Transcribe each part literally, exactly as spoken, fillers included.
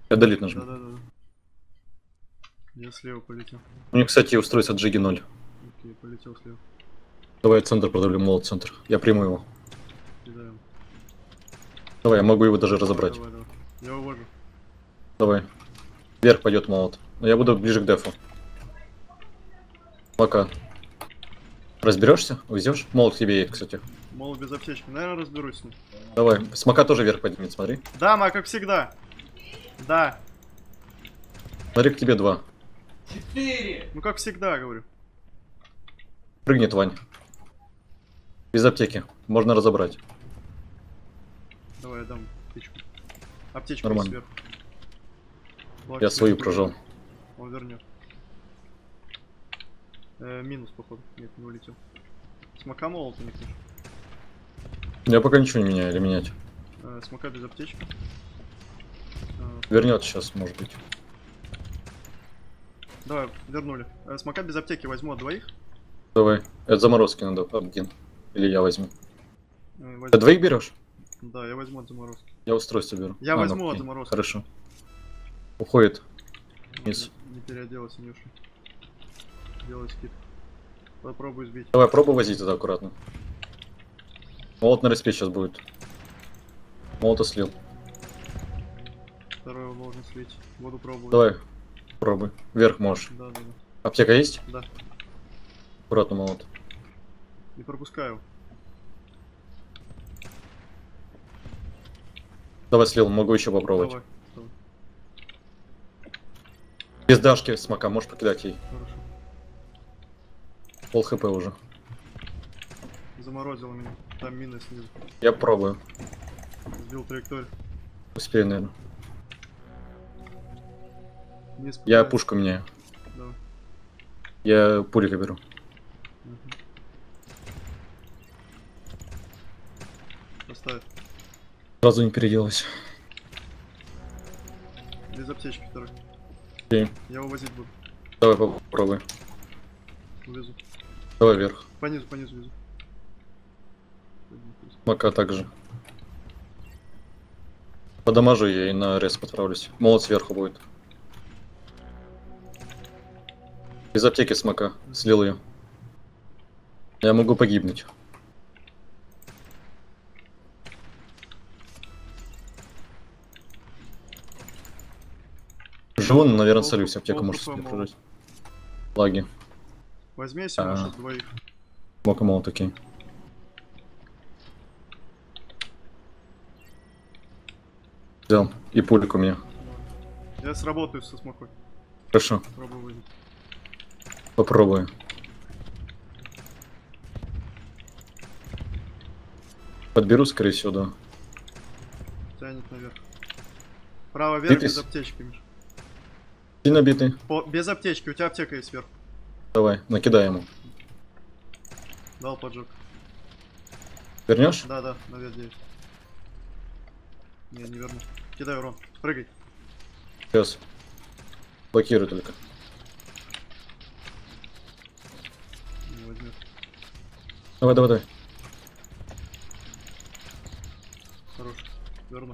Я долит нажму. Да-да-да. Я слева полетел. У них, кстати, устройство джиги ноль. Окей, полетел слева. Давай центр продавлю, молот центр. Я приму его. Кидаем. Давай, я могу его даже Давай, разобрать. Давай, давай. Я увожу. Давай. Вверх пойдет молот. Но я буду ближе к дефу. Пока. Разберешься? Увезешь? Молот к тебе есть, кстати. Мол, без аптечки. Наверное, разберусь с ним. Давай. Смока тоже вверх поднимет, смотри. Да, ма, как всегда. Да. Смотри, к тебе два. Четыре! Ну, как всегда, говорю. Прыгнет, Вань. Без аптеки. Можно разобрать. Давай, я дам аптечку. Аптечку Нормально. сверху. Лак Я сверху. свою прожал. Он вернет. Э, минус, походу. Нет, не улетел. Смока молот у них нет. Я пока ничего не меняю или менять. Э, смока без аптечки. Э, Вернет сейчас, может быть. давай, вернули. Э, смока без аптеки возьму от двоих. Давай. Это заморозки надо один. Или я возьму. Э, возьму. Ты двоих берешь? Да, я возьму от заморозки. Я устройство беру. Я А, ну, возьму от окей. заморозки. Хорошо. Уходит. Вниз. Не, не переоделась, Нюша. Делай скид. Попробуй сбить. Давай, пробуй возить туда аккуратно. Молот на респе сейчас будет. Молота слил. Второй его должен слить. Буду пробовать. Давай. Пробуй. Вверх можешь. Да, да, да. Аптека есть? Да. Аккуратно молот. Не пропускаю. Давай слил, могу еще попробовать. Давай. Давай. Без дашки смока, можешь покидать ей. Хорошо. Пол хп уже. Заморозило меня. Там мины снизу. Я пробую. Сбил траекторию. Успею, наверное. Вниз Я пытаюсь. пушку меняю. Давай. Я пулика беру. Угу. Поставь. Сразу не переделалась. Без аптечки второй. Окей. Я увозить буду. Давай попробуй. Увезу. Давай вверх. Понизу, понизу везу. Мака также. Подамажу я и на рез отправлюсь. Молот сверху будет. Без аптеки смока. Слил ее. Я могу погибнуть. Живу, но, наверное, солюсь. Аптека может себе прожить. Лаги. Возьми, если А. можешь, двоих. Смока молот, окей. Взял. И пулик у меня. Я сработаю со смокой. Хорошо. Пробую вывести. Попробую. Подберу, скорее всего, да. Тянет наверх. Право вверх Битый? без аптечки, Миш. Ты набитый. По, без аптечки, у тебя аптека есть сверху. Давай, накидай ему. Дал поджог. Вернешь? Да, да, наверх девять. Не, не верну. Кидай урон. Прыгай. Сейчас. Блокируй только. Не возьмет. Давай, давай, давай. Хорош. Верну.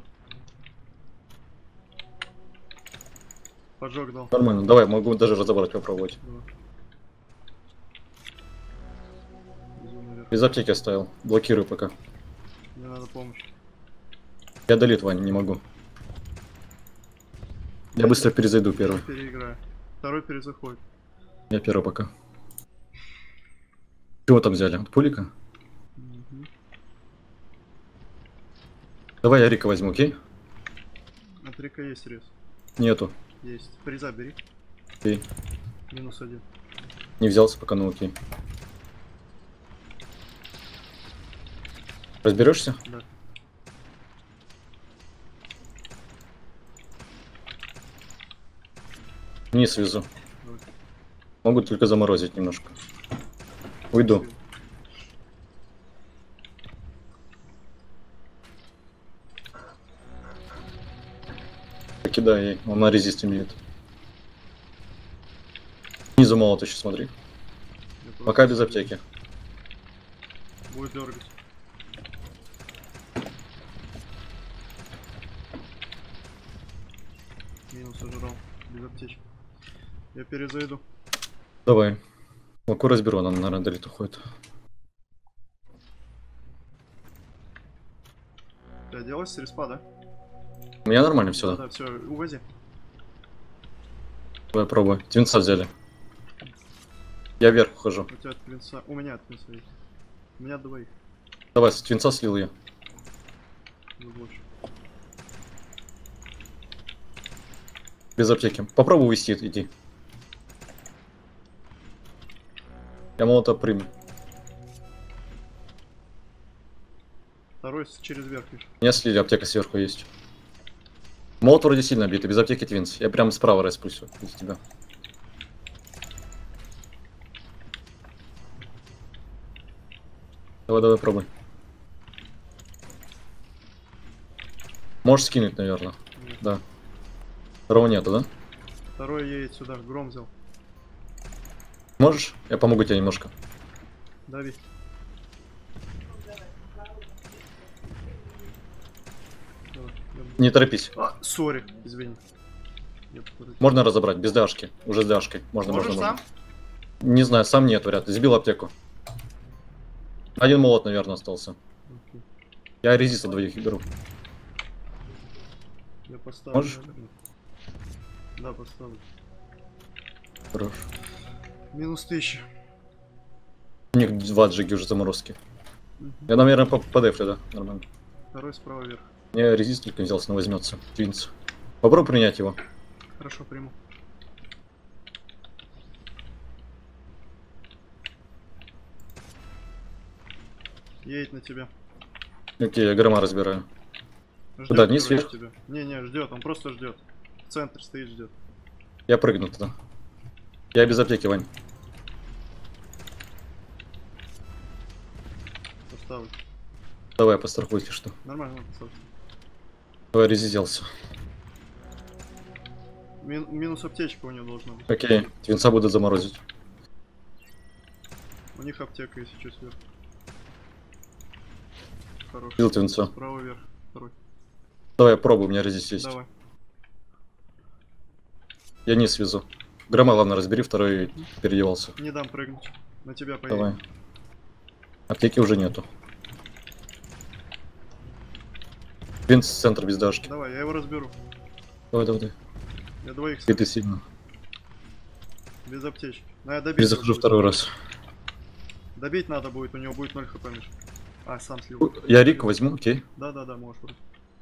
Поджог дал. Нормально. Давай, могу даже разобрать, попробовать. Давай. Везу наверх. Без аптеки оставил. Блокирую пока. Мне надо помощь. Я долит, Вань, не могу. Я быстро перезайду первый. Переиграю. Второй перезаходит. Я первый пока. Чего там взяли? От пулика? Угу. Давай я Рика возьму, окей? От Рика есть рез. Нету. Есть. Приза бери. Окей. Минус один. Не взялся пока, ну окей. Разберешься? Да. Вниз везу. Давай. Могу только заморозить немножко. Уйду. Покидай ей, он на резист имеет. Снизу молот еще смотри. Я Пока просто- без аптеки. Будет дергать. Минус ожрал. Без аптечки. Я перезайду. Давай. Лаку разберу, она, наверное, далит уходит. Ты оделась с респа, да? У меня нормально все, Да, да? да, все, увози. Давай пробуй. Твинца взяли. Я вверх ухожу. У тебя от твинца. У меня от твинца есть. У меня двоих. Давай, с твинца слил я. Не больше. Без аптеки. Попробуй увести, иди. Я молота приму. Второй с- через верх лишь. Меня слили, аптека сверху есть. Молот вроде сильно битый, без аптеки твинс. Я прям справа распустил из тебя. Давай, давай, пробуй. Можешь скинуть, наверное. Нет. Да. Второго нету, да? Второй едет сюда. Гром взял. Можешь? Я помогу тебе немножко. Дави. Давай, я- Не торопись. А, сори, извини. Я поры- Можно разобрать, без дашки. Уже с дашкой. Можно, Можешь можно, сам? можно. Не знаю, сам нет, вряд ли. Сбил аптеку. Один молот, наверное, остался. Окей. Я резиста двоих беру. Я поставлю. Можешь? наверное. Да, поставлю. Хорош. Минус тысяча. У них два джиги уже заморозки. Мгм. Я, наверное, по, по дефле, да? Нормально. Второй справа вверх. Мне резист только не взялся, но возьмется. Твинс. Попробуй принять его. Хорошо, приму. Едет на тебя. Окей, я грома разбираю. Ждет, Куда, вниз, короче, вверх? тебя. Не-не, ждет, он просто ждет. В центр стоит, ждет. Я прыгну туда. Я без аптеки, Вань. Поставлю. Давай, пострахуйте, что. Нормально, поставлю. Давай, резизился. Мин- минус аптечка у него должна быть. Окей, твинца буду заморозить. У них аптека, если что, сверху. Хорош. Бил твинца. Справа вверх. Второй. Давай, пробуй, у меня резист есть. Давай. Я не свезу. Грома, ладно, разбери, второй переодевался. Не дам прыгнуть. На тебя поедет. Давай. Аптеки уже нету. Твинц центр без дашки. Давай, я его разберу. Давай, давай, давай. Я двоих Ты, ты сильно. без аптечки. Ну, я добить. Перезахожу его второй будет. раз. Добить надо будет, у него будет ноль хп, Миш. А, сам слил. Я Рик возьму, окей. Да-да-да, можешь вроде.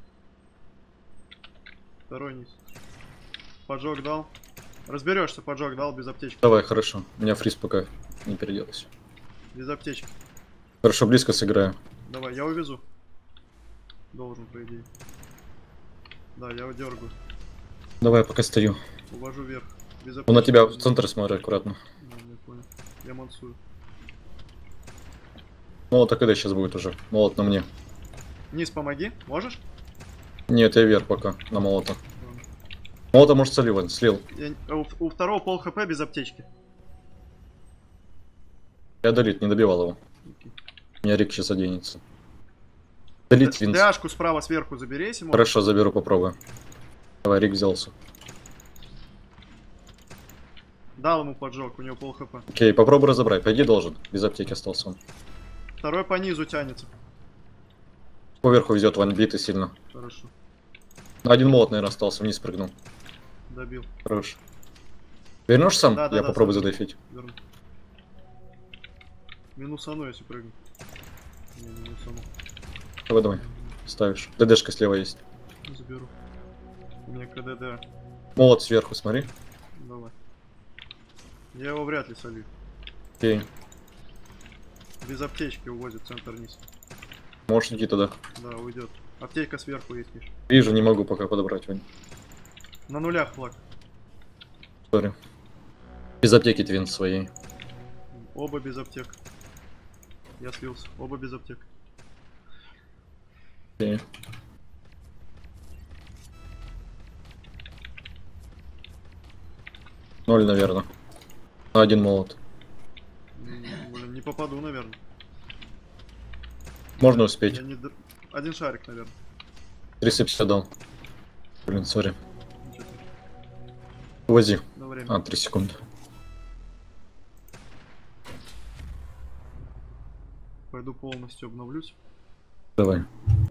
Второй низ. Поджог дал. Разберешься, поджог дал без аптечки. Давай, хорошо. У меня фриз пока не переделался. Без аптечки. Хорошо, близко сыграю. Давай, я увезу. Должен, по идее. Да, я его дергаю. Давай, я пока стою. Увожу вверх. Без аптечки. Он на тебя в центр смотрит аккуратно. Да, я понял. Я мансую. Молот а когда сейчас будет уже? Молот на мне. Низ помоги, можешь? Нет, я вверх пока, на молота. Ладно. Молота может слил, он слил. Я- У, у второго пол хп без аптечки. Я долит, не добивал его. Окей. У меня Рик сейчас оденется. Долит Твинс. ДАшку справа сверху забери, если можешь. Хорошо, заберу, попробую. Давай, Рик взялся. Дал ему поджог, у него пол хп. Окей, попробуй разобрать. Пойди должен. Без аптеки остался он. Второй по низу тянется. Поверху везет, ван битый сильно. Хорошо. Один молот, наверное, остался, вниз прыгнул. Добил. Хорош. Вернешь сам? Да, да, Я да, попробую сам. задефить. Верну. Минусану, если прыгну. Не, не минусану. Давай, давай. Ставишь. ДДшка слева есть. Заберу. У меня КДД. Молот сверху, смотри. Давай. Я его вряд ли солью. Окей. Без аптечки увозит центр низ. Можешь идти туда. Да, уйдет. Аптечка сверху есть, Миш. Вижу, не могу пока подобрать, Вань. На нулях флаг. Сори. Без аптеки твин своей. Оба без аптек. Я слился. Оба без аптек. Окей. Ноль, наверное. Один молот. М, Блин, не попаду, наверное. Можно успеть. Я не... д- Один шарик, наверное. триста пятьдесят дал. Блин, сори. Ничего страшного. Увози. На время. А, три секунды. Пойду полностью обновлюсь. Давай.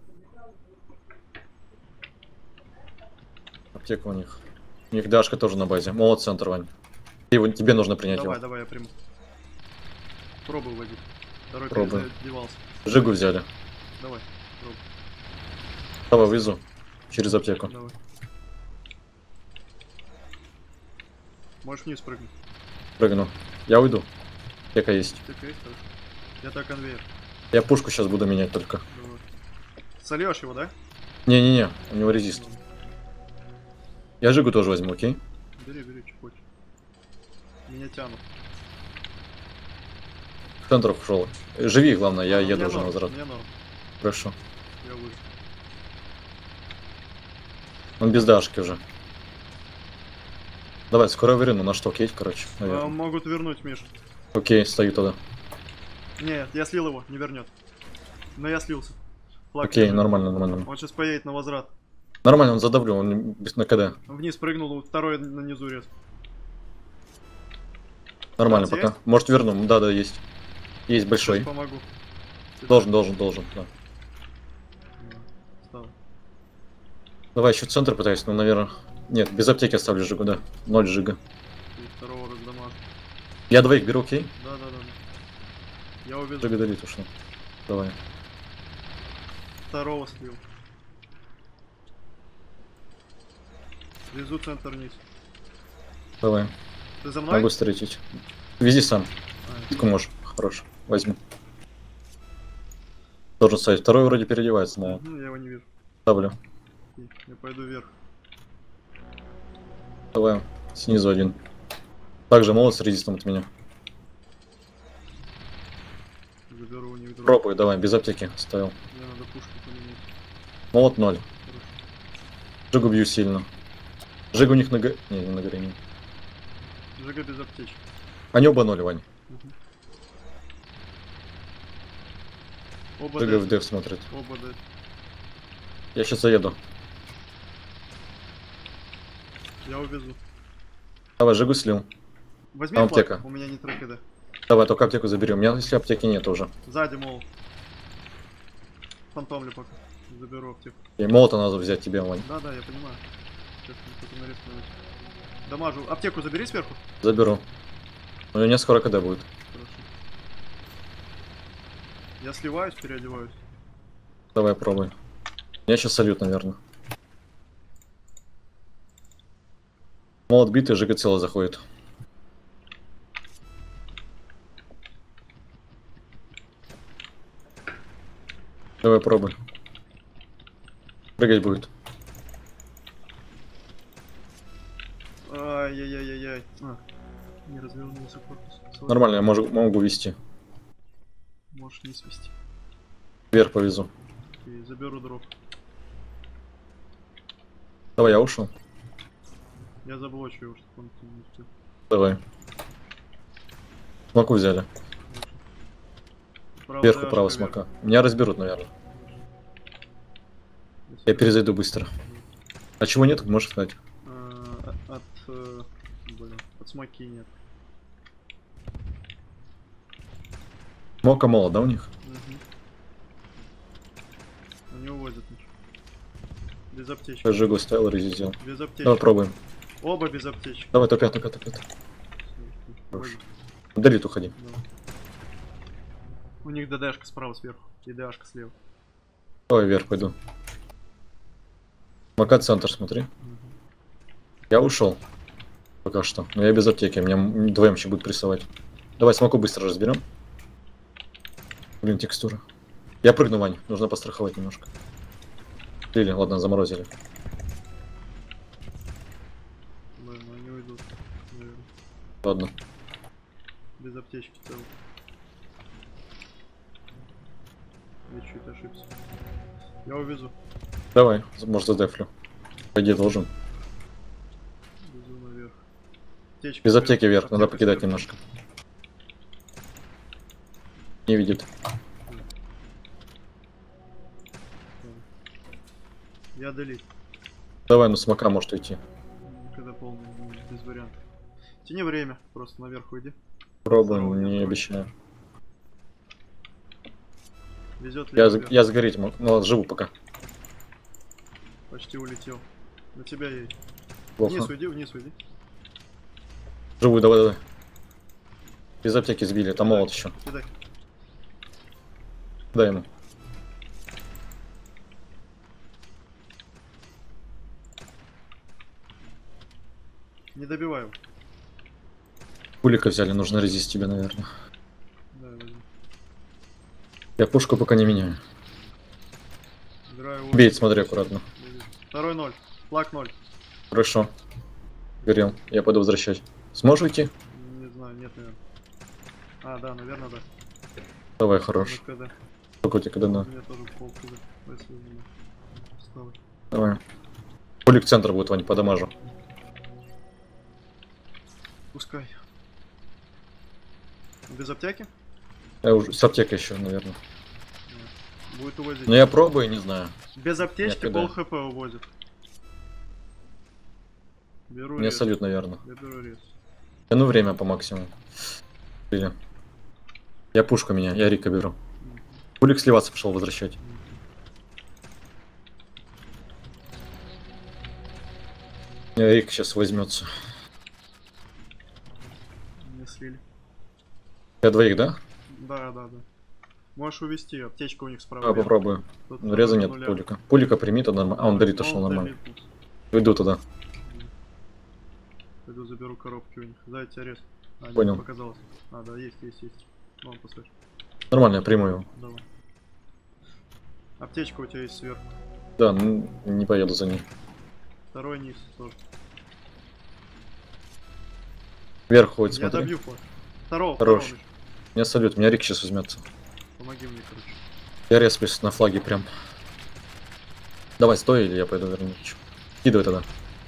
Аптека у них. У них Дашка тоже на базе. Молот центр, Вань. Тебе, тебе нужно принять Давай, его. давай, я приму. Пробуй вводить. Второй Пробую. переодевался. Жигу взяли. Давай, пробуй. Давай, вызу. Через аптеку. Давай. Можешь вниз прыгнуть. Прыгну. Я уйду. Аптека есть. Аптека есть, хорошо. Я так конвейер. Я пушку сейчас буду менять только. Давай. Сольешь его, да? Не-не-не, у него резист. Я Жигу тоже возьму, окей? Бери, бери, что хочешь. Меня тянут. В центр ушел. Живи, главное, я А, еду мне уже на норм, возврат. мне норм. Хорошо. Я выжил. Он без Дашки уже. Давай, скоро верну на шток есть, короче, А, наверное. могут вернуть, Миша. Окей, стою тогда. Нет, я слил его, не вернет. Но я слился. Флаг Окей, лежит. нормально, нормально. Он сейчас поедет на возврат. Нормально, он задавлю, он без на КД. Вниз прыгнул, второй на низу рез. Нормально Шанс пока. есть? Может верну? Да, да, есть. Есть большой. Сейчас помогу. Должен, должен, должен, да. Да, встал. Давай еще центр пытаюсь, но, наверное... Нет, без аптеки оставлю Жигу, да. Ноль Жига. И второго раздамажу. Я двоих беру, окей? Да, да, да. Я увезу. Жига долит ушел. Давай. Второго слил. Везу центр вниз. Давай. Ты за мной? Могу встретить. Вези сам. А, Сколько можешь. Хорош. Возьму. Должен ставить. Второй вроде переодевается, да. ну, я его не вижу. Ставлю. Окей, я пойду вверх. Давай. Снизу один. Также молот с резистом от меня. Заберу у них дроп. Пробуй, давай, без аптеки ставил. Мне надо пушку поменять. Молот ноль. Хорошо. Жигу бью сильно. Жигу у них на го... Не, не на горе. Не. Жига без аптечки. Они оба ноль, Вань. Мгм. Оба Жига в дэд. деф смотрит. Оба дэд. Я сейчас заеду. Я увезу. Давай, Жигу слил. Возьми Там флаг, аптека. у меня нет рэкеда. Давай, только аптеку заберем. У меня, если аптеки нет уже. Сзади, мол. Фантомлю пока. Заберу аптеку. И молота надо взять тебе, Вань. Да, да, я понимаю. Сейчас мне кто-то нарез наводит. Дамажу. Аптеку забери сверху. Заберу. У меня не скоро когда будет. Хорошо. Я сливаюсь, переодеваюсь. Давай, пробуй. Я сейчас сольют, наверное. Молот битый, Жига цело заходит. Давай, пробуй. Прыгать будет. Ай-яй-яй-яй-яй. А, не развернулся корпус. Сори. Нормально, я могу, могу вести. Можешь не свести. Вверх повезу. И заберу дроп. Давай, я ушел. Я заблочу его, чтобы он не успел. Давай. Смоку взяли. Право, Вверху да, право вверх. смока. Меня разберут, наверное. Я перезайду быстро. А чего нет, можешь сказать? А, От... э, Блин, от смоки нет. Мока мало, да, у них? Угу. Они увозят ничего. Без аптечки. Я Жигу ставил, резизил. Без аптечки. Давай, пробуем. Оба без аптечки. Давай, топя, топя, топя. топя. Увозят. Далит уходи. Да. У них ДДшка справа сверху и ДАшка слева. Давай, вверх пойду. Мока центр, смотри. Мгм. Я ушел. Пока что. Но я без аптеки. Меня м- вдвоем еще будет прессовать. Давай смоку быстро разберем. Блин, текстура. Я прыгну, Вань. Нужно постраховать немножко. Или, ладно, заморозили. Блин, ну они уйдут, наверное. Ладно. Без аптечки целый. Я чуть ошибся. Я увезу. Давай, может задефлю. По идее должен. Везу наверх. Аптечка Без сверху, аптеки вверх, надо аптека покидать сверху. немножко. Не видит. Я делить. Давай, ну смока может уйти. Когда полный, ну, без вариантов. Тяни время, просто наверх уйди. Пробуем, Здорово, не не обещаю. Везет ли Я, наверх? за- я загореть могу, ну ладно, живу пока. Почти улетел. На тебя едет. Плохо. Вниз уйди, вниз уйди. Живу, давай, давай. Из аптеки сбили, там молот еще. Кидай. Дай ему. Не добивай его. Пулика взяли, нужно резист тебе, наверное. Да, возьми. Я пушку пока не меняю. Играю его. Бейт, смотри аккуратно. Второй ноль. Флаг ноль. Хорошо. Горел. Я пойду возвращать. Сможешь уйти? Не знаю, нет, наверное. А, да, наверное, да. Давай, хорош. Ну, КД. Сколько у тебя когда У надо? меня тоже пол КД. Если не вставай. Давай. Пулик центр будет, Вань, по дамажу. Пускай. Без аптеки? Я уже с аптекой еще, наверное. Нет. Будет увозить. Но я пробую, не знаю. Без аптечки Нет, пол да. хп увозит. Беру Мне рез. салют, наверное. Я беру рез. Тяну время по максимуму. Или... Я пушку меня, я Рика беру. Пулик сливаться пошел возвращать. Я Рик сейчас возьмется. Не слили. Я двоих, да? Да, да, да. Можешь увести, аптечка у них справа. Давай попробую. Тут Ну, реза на нет нуля. пулика. Пулика примит, а норм- а он долит ушел Он нормально. долит. Иду туда. Пойду заберу коробки у них. Дай тебе рез. А, нет, Понял. показалось. А, да, есть, есть, есть. Вон, поставь. Нормально, я приму его. Давай. Аптечка у тебя есть сверху. Да, ну, не поеду за ней. Второй низ тоже. Вверх ходит, Я смотри. добью флаг. Второго, Хорош. второго еще. Меня салют, меня Рик сейчас возьмется. Помоги мне, короче. Я респлюсь на флаге прям. Давай, стой, или я пойду верну. Кидывай тогда.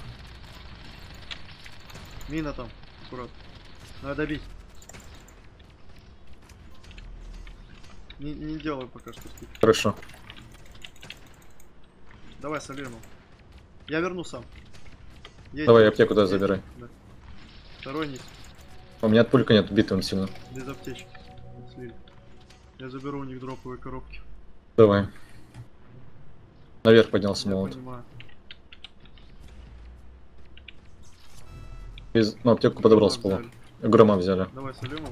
Мина там. Аккуратно. Надо добить. Не, не делай пока что скид. Хорошо. Давай, Салерну. Я верну сам. Едь. Давай, аптеку да, Едь. забирай. Да. Второй низ. У меня от пулька нет, битый он сильно. Без аптечки. Слили. Я заберу у них дроповые коробки. Давай. Наверх поднялся Я молот. понимаю. Из... Ну, аптеку подобрал с Взяли. пола. Грома взяли. Давай, Салему.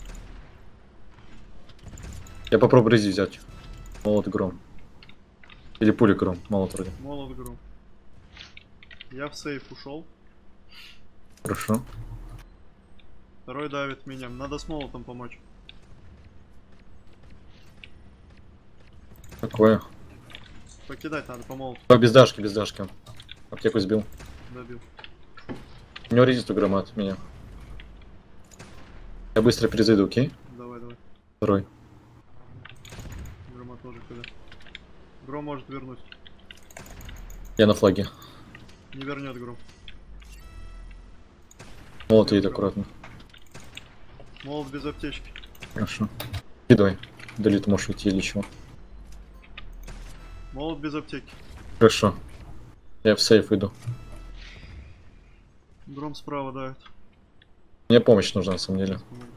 Я попробую рези взять. Молот гром. Или пули гром. Молот вроде. Молот гру. Я в сейф ушел. Хорошо. Второй давит меня. Надо с молотом помочь. Такое. Покидать надо по молоту. А, без дашки, без дашки. он. Аптеку сбил. Добил. У него резист у грома от меня. Я быстро перезайду, окей? Давай, давай. Второй. Грома тоже когда. Гром может вернуть. Я на флаге. Не вернет Гром. Молот едет аккуратно. Молот без аптечки. Хорошо. Кидывай. Долит, можешь уйти или чего. Молот без аптеки. Хорошо. Я в сейф иду. Гром справа давит. Мне помощь нужна на самом деле. Помогу.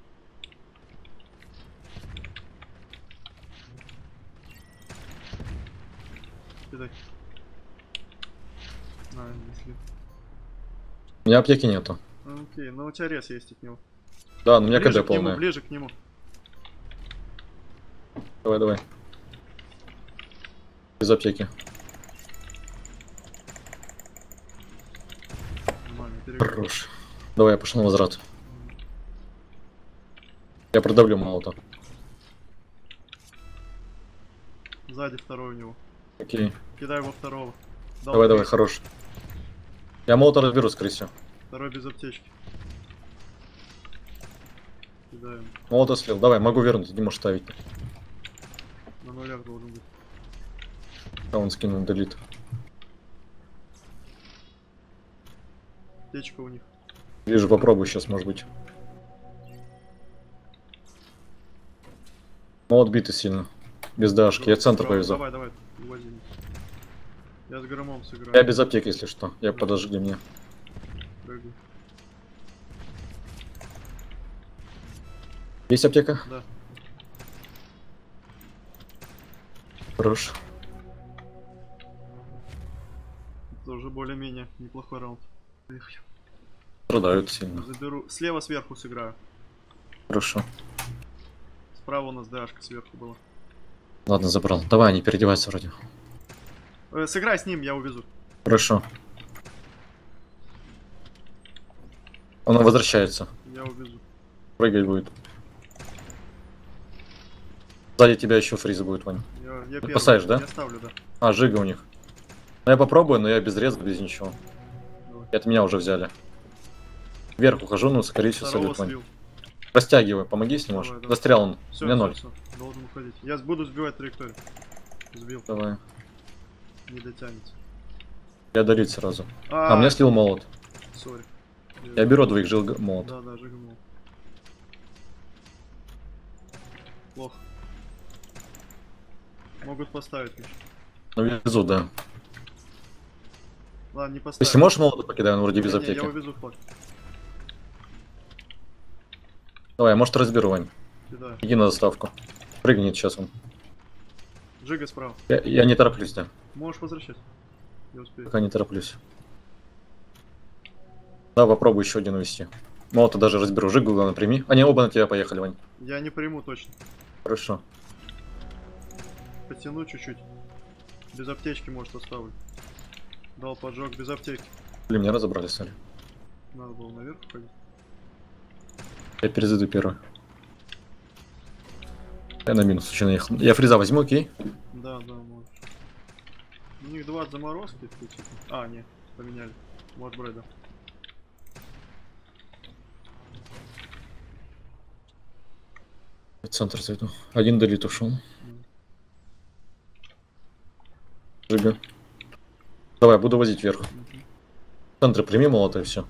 Кидай. На, не слил. У меня аптеки нету. Ну, окей, но у тебя рез есть от него. Да, но у меня Ближе КД к нему, полная. ближе к нему. Давай, давай. Без аптеки. Нормально, перегрузка. Хорош. Давай, я пошел на возврат. Я продавлю молота. Сзади второй у него. Окей. Кидай его второго. Дал Давай, давай, крысу. хорош. Я молота разберу с крысью. Второй без аптечки. Кидаем. Молота слил. Давай, могу вернуть, не можешь ставить. На нулях должен быть. А он скинул долит. Аптечка у них. Вижу, попробую сейчас, может быть. Молот битый сильно. Без дашки. Я центр Справа. повезу. Давай, давай, увози. Я с громом сыграю. Я без аптеки, если что. Я подожди мне. Прыгай. Есть аптека? Да. Хорош. Это уже более-менее неплохой раунд. Поехали. Страдают сильно. Заберу. Слева сверху сыграю. Хорошо. Справа у нас ДАшка сверху была. Ладно, забрал. Давай, они переодеваются вроде. Э, сыграй с ним, я увезу. Хорошо. Он возвращается. Я увезу. Прыгать будет. Сзади тебя еще фриз будет, Вань. Я, я Ты первый. поставишь, да? Я ставлю, да. А, жига у них. Ну я попробую, но я без реза, без ничего. Давай. И от меня уже взяли. Вверх ухожу, но скорее всего Второго салют, Вань. слил. Растягивай, помоги, если можешь. Давай, давай. Застрял он. Все, У меня ноль. все, должен уходить. Я буду сбивать траекторию. Сбил. Давай. Не дотянется. Я дарить сразу. А, А, у меня слил молот. Сори. Я беру двоих жил молот. Да, да, жигнул. Плохо. Могут поставить, Миш. Ну, везу, да. Ладно, не поставь. Если можешь молот покидай, он вроде без Не, не, аптеки. я увезу флаг. Давай, я, может, разберу, Вань. Кидаю. Иди на заставку. Прыгнет сейчас он. Жига справа. Я, я не тороплюсь, да. Можешь возвращать. Я успею. Пока не тороплюсь. Да, попробуй еще один увести. Молота даже разберу. Жигу, главное, прими. Они оба на тебя поехали, Вань. Я не приму точно. Хорошо. Потяну чуть-чуть. Без аптечки, может, оставлю. Дал поджог без аптеки. Блин, меня разобрали, сори. Надо было наверх ходить. Я перезайду первый. Я на минус еще наехал. Я фриза возьму, окей? Да, да, можешь. У них два заморозки. Типа. А, нет, поменяли. Можешь брать, да. В центр зайду. Один долит ушел. Жига. Давай, буду возить вверх. Мгм. В центре прими молота и все.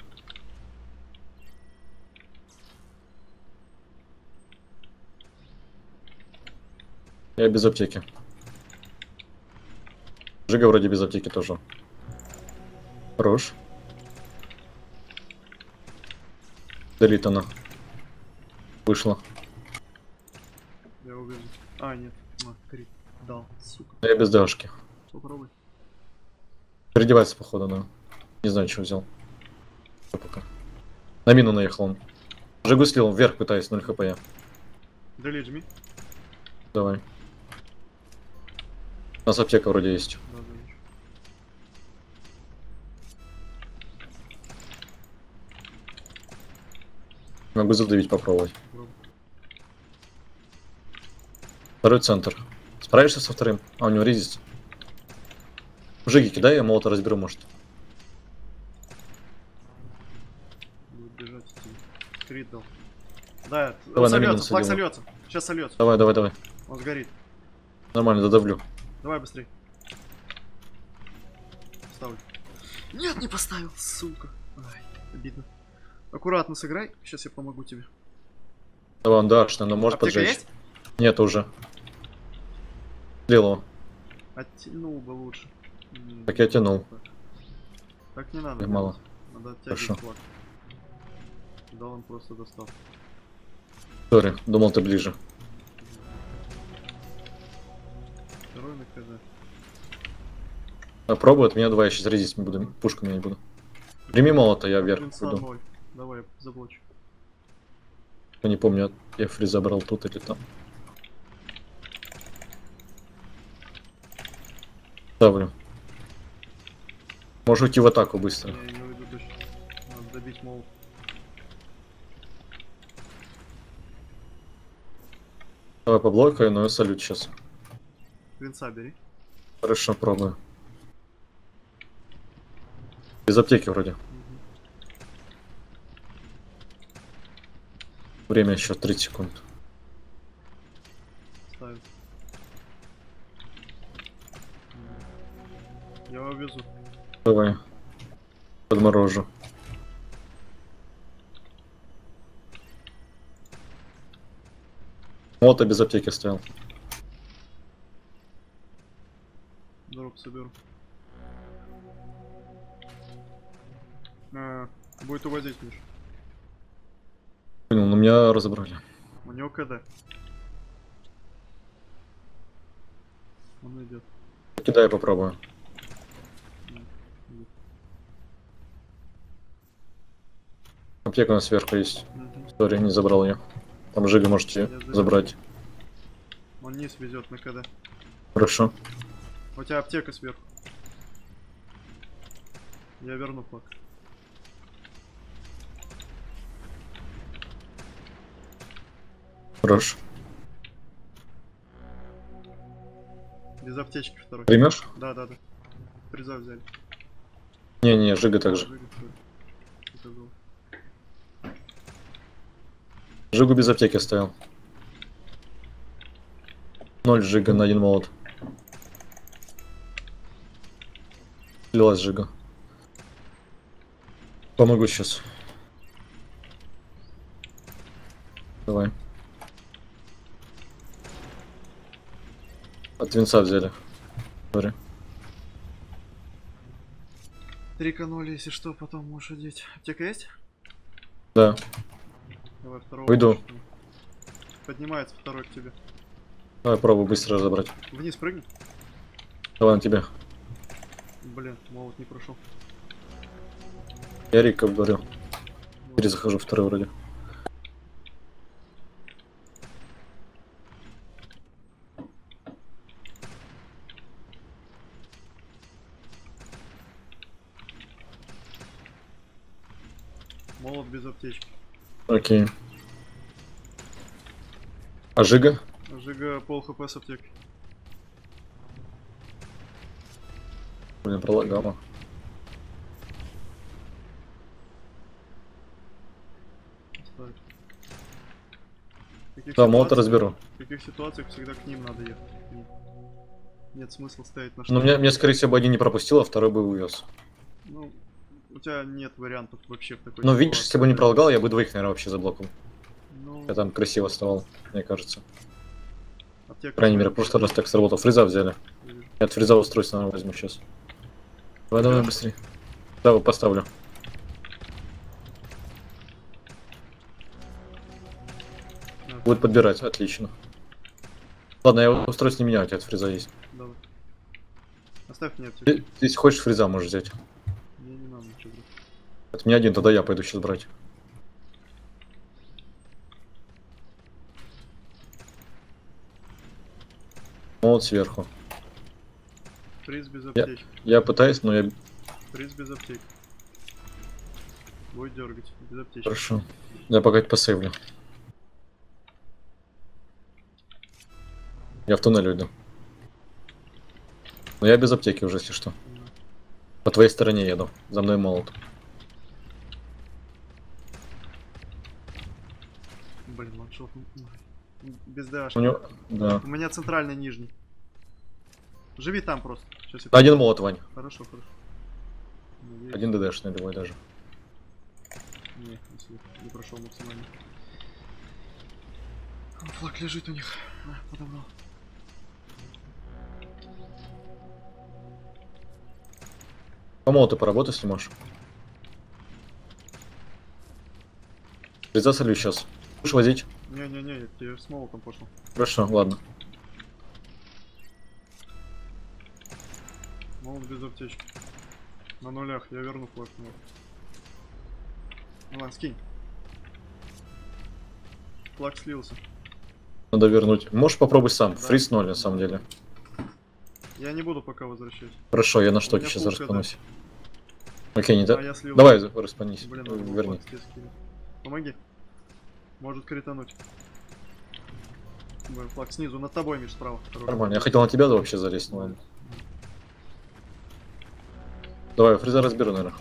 Я без аптеки. Жига вроде без аптеки тоже. Хорош. Долит она. Вышла. Я увижу. А, нет. А, крит. Дал, сука. Я без дашки. Попробуй. Переодевается, походу, но не знаю, что взял. Всё пока. На мину наехал он. Жигу слил, вверх пытаюсь, ноль хп я. Дали, жми. Давай. У нас аптека вроде есть. Да, да, вижу. Могу задавить, попробовать. Попробуй. Второй центр. Справишься со вторым? А, у него резист. Жиги кидай, я молота разберу, может. Будет бежать от тебя. Крит дал. Да, Давай он на минус сольется, флаг идем. сольется. Сейчас сольется. Давай, давай, давай. Он сгорит. Нормально, додавлю. Давай быстрей. Ставлю. Нет, не поставил, сука. Ай, обидно. Аккуратно сыграй, сейчас я помогу тебе. Давай, он дашь, но может Аптека поджечь. есть? Нет, уже. Слил его. Оттянул бы лучше. М, Так я тянул. Так не надо. Я мало. Надо оттягивать Хорошо. флаг. Да, он просто достал. Сори, думал ты ближе. Второй на КЗ. Попробуй, от меня два, я сейчас резить не буду. Пушками не буду. Прими молота, я вверх Принца иду. ноль. Давай, заблочу. Я не помню, я фриз забрал тут или там. Ставлю. Можешь уйти в атаку быстро. Я не уйду точно. Надо добить молот. Давай поблокаю, но я салют сейчас. Принца бери. Хорошо, пробую. Без аптеки вроде. Мгм. Время еще тридцать секунд. Ставит. М. Я увезу. Давай. Подморожу. Вот, я без аптеки стоял. Дроп соберу. А, Будет увозить, Миш. Понял, но меня разобрали. У него КД. Он идет. Кидай, попробую. Аптека у нас сверху есть. Угу. Сори, не забрал ее. Там Жига можете Я заберу. забрать. Он низ везет на КД. Хорошо. У тебя аптека сверху. Я верну флаг. Хорошо. Без аптечки второй. Примешь? Да, да, да. Приза взяли. Не-не, Жига также. Жига, что ли? Это было. Жигу без аптеки оставил. Ноль Жига на один молот. Слилась Жига. Помогу сейчас. Давай. От венца взяли. Сори. три к ноль, если что, потом можешь одеть. Аптека есть? Да. Давай второго. Уйду. пошли. Поднимается второй к тебе. Давай пробуй быстро разобрать. Вниз прыгни. Давай на тебя. Блин, молот не прошел. Я Рика говорю. Перезахожу второй вроде. Молот без аптечки. Окей. А Жига? Жига пол хп с аптекой. Блин, пролагало. Оставь. В таких Да, молот ситуациях- разберу. В таких ситуациях всегда к ним надо ехать. к ним. Нет смысла стоять на Но штабе. мне, мне, скорее всего, бы один не пропустил, а второй бы увез. Ну, у тебя нет вариантов вообще в такой Но видишь, ситуации. если бы не пролагал, я бы двоих, наверное, вообще заблокал. Ну, Я там красиво вставал, мне кажется. аптека По крайней мере, в стоит. прошлый раз так сработал. Фреза взяли. Вижу. Я от фреза устройство наверное, возьму сейчас. Давай, давай, быстрее. Да, вот поставлю. На, Будет подбирать, отлично. Ладно, я устройство не меняю, у тебя от фреза есть. давай. Оставь мне аптеку. Ты, ты, если хочешь, фреза можешь взять. Мне не надо ничего брать. Это мне один, тогда я пойду сейчас брать. Вот сверху. Приз без Я, аптечки. я пытаюсь, но я... Приз без аптеки. Будет дергать. Без аптечки. Хорошо. Я пока это посейвлю. Я в туннель уйду. Но я без аптеки уже, если что. М, По твоей стороне еду. За мной молот. Блин, ланшот. Без ДАшки. У него... Да. У меня центральный нижний. Живи там просто. Сейчас я... Один молот, Вань. Хорошо, хорошо. Надеюсь. Один ДДшный любой даже. Не, если не прошел максимально. Флаг лежит у них. На, подобрал. По молоту поработай, если можешь. Фреза солью сейчас. Будешь возить? Не-не-не, я тебе с молотом пошел. Хорошо, ладно. Молот без аптечки. На нулях, я верну флаг. Ну, ладно, скинь. Флаг слился. Надо вернуть. Можешь попробовать сам. Да. Фриз ноль на самом деле. Я не буду пока возвращать. Хорошо, я на У штоке меня сейчас пушка, распанусь. Окей, не А да. я слил. Давай, распанись. Блин, надо было Верни. флаг тебе скинуть. Помоги. Может критануть. Блин, флаг снизу, над тобой, Миш, справа. Хорошо. Нормально. Я хотел на тебя да, вообще залезть, ну ладно. Давай, фреза разберу, наверное.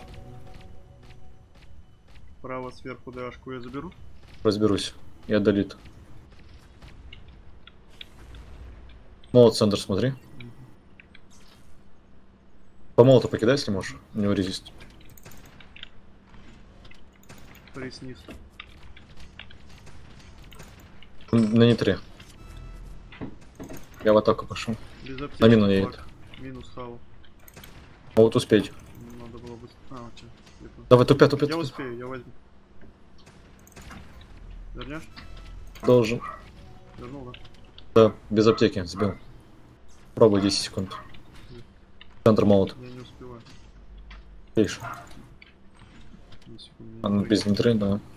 Справа сверху ДАшку я заберу. Разберусь. И отдалит. Молот, центр, смотри. Мгм. По молоту покидай, если можешь. У него резист. Приз низ. На нитре. Я в атаку пошел. Без аптеки. На мину флаг. едет. Минус хау. Могут успеть. Надо было бы быстро. А, у тебя. Я понял. Давай, тупя, тупя, Я тупя. успею, я возьму. Вернешь? Должен. Вернул, да? Да, без аптеки, сбил. Пробуй десять секунд. Центр молот. Я не успеваю. Тише. Ни секунды, не А, ну, успеваю. без интры, да.